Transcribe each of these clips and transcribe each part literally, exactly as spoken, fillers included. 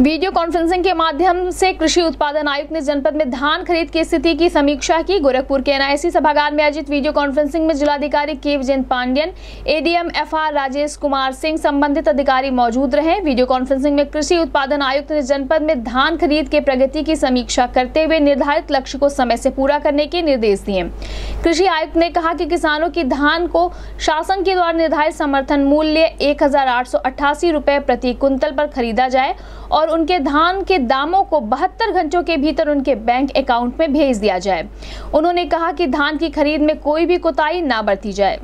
Video conferencing के माध्यम से कृषि उत्पादन आयुक्त ने जनपद में धान खरीद की स्थिति की समीक्षा की। गोरखपुर के एनआईसी सभागार में आयोजित वीडियो कॉन्फ्रेंसिंग में जिलाधिकारी के विजयन पांडियन, एडीएम एफआर राजेश कुमार सिंह संबंधित अधिकारी मौजूद रहे। वीडियो कॉन्फ्रेंसिंग में कृषि उत्पादन आयुक्त ने जनपद में धान खरीद के प्रगति की समीक्षा करते हुए निर्धारित लक्ष्य को समय से पूरा करने के निर्देश दिए। कृषि आयुक्त ने कहा कि किसानों की धान को शासन के द्वारा निर्धारित समर्थन मूल्य एक हजार आठ सौ अट्ठासी रुपए प्रति कुंतल पर खरीदा जाए और उनके धान के दामों को बहत्तर घंटों के भीतर उनके बैंक अकाउंट में भेज दिया जाए। उन्होंने कहा कि धान की खरीद में कोई भी कोताही ना बरती जाए।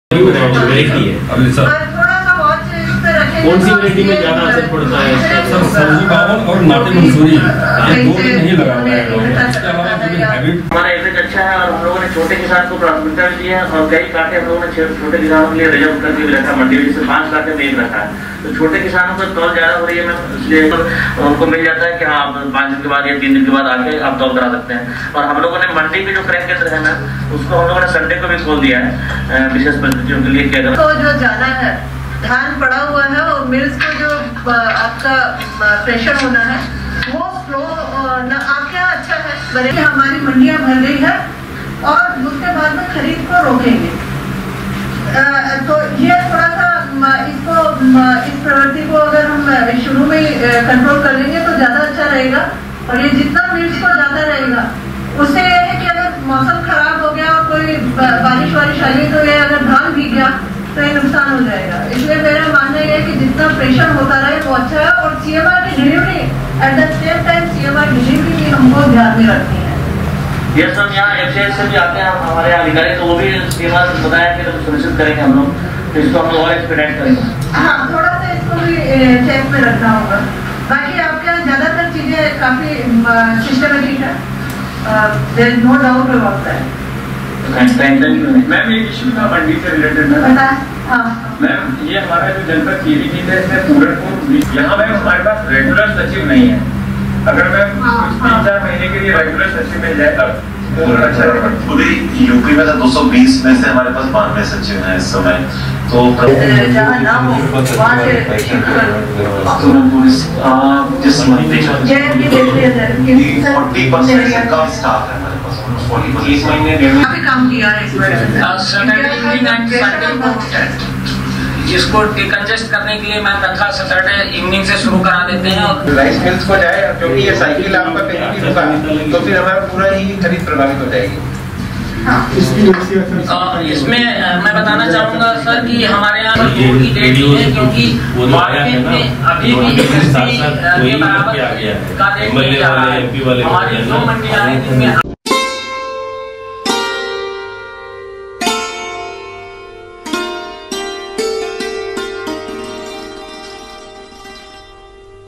कौन सी वैरायटी में ज्यादा असर पड़ता है? सर सब्जी बावन और नाटे मंसूरी ये दो दिन नहीं लगा पाए इसके अलावा हमारा एवरेज अच्छा है और हम लोगों ने छोटे किसान को प्राथमिकता दी है और कई कांटे हम लोगों ने छोटे किसानों के लिए रिजर्व करके भी रखा, मंडी में से पाँच कांटे में एक रखा है। तो छोटे किसानों को तौल ज्यादा हो रही है, इसलिए उनको मिल जाता है कि हाँ आप पाँच दिन के बाद या तीन दिन के बाद आके आप तौल करा सकते हैं। और हम लोगों ने मंडी के जो क्रय केंद्र है ना उसको हम लोगों ने संडे को भी खोल दिया है विशेष परिस्थितियों के लिए। क्या तो जो जाना है धान पड़ा हुआ है और मिल्स को जो आपका प्रेशर होना है वो फ्लो आपके यहाँ अच्छा है, बड़े हमारी मंडियाँ भर रही है और उसके बाद में खरीद को रोकेंगे। तो ये थोड़ा सा इसको इस प्रवृत्ति को अगर हम शुरू में कंट्रोल कर लेंगे तो ज़्यादा अच्छा रहेगा। और ये जितना मिल्स को ज़्यादा रहेगा उससे ये है कि अगर मौसम खराब हो गया और कोई बारिश वारिश आई तो ये अगर धान भीग गया तो ये नुकसान हो जाएगा। इसलिए मेरा मानना यह है कि जितना प्रेशर होता रहे वो अच्छा है। और सीएमआर की delivery at the same time CMR delivery भी हमको ध्यान में रखनी है। ये सब यहाँ एफसीआई से भी आते हैं हमारे अधिकारी, तो वो भी सीएमआर बताया कि सुनिश्चित करेंगे हम लोग, तो इसको हम लोग और एक्सपेडिट करेंगे। हाँ थोड़ा सा इसको भी चेक में रखना होगा। बाकी आपके यहाँ ज्यादातर चीजें काफी सिस्टमेटिक है, there is no doubt about that. Ma'am एक इशू था मंडी से रिलेटेड है। हाँ मैम ये हमारा जो जनपद पीलीभीत है इसमें पूरनपुर यहाँ मैम हमारे पास रेगुलर सचिव नहीं है। अगर मैम तीन चार महीने के लिए रेगुलर सचिव मिल जाए तब अच्छा रहेगा। पूरी यूपी में दो सौ बीस में से हमारे पास बानवे सचिव हैं इस समय। तो जहाँ ना हो वहाँ से जिस मंडी में फोर्टी परसेंट से कम स्टाफ है हमारे पास, इस महीने काफी काम किया है इस जिसको डिकंजेस्ट करने के लिए मैं तत्काल सैटरडे इवनिंग से शुरू करा देते हैं। और राइस मिल्स को जाए क्योंकि ये साइकिल आपका कहीं भी रुका तो फिर हमारा पूरा ही खरीद प्रभावित हो जाएगी। हाँ। इसमें मैं बताना चाहूँगा सर कि हमारे यहाँ दूर की डेट नहीं है क्योंकि मार्केट में अभी भी के बराबर का रेट नहीं आ रहा है। हमारी दो मंडियाँ हैं जिनमें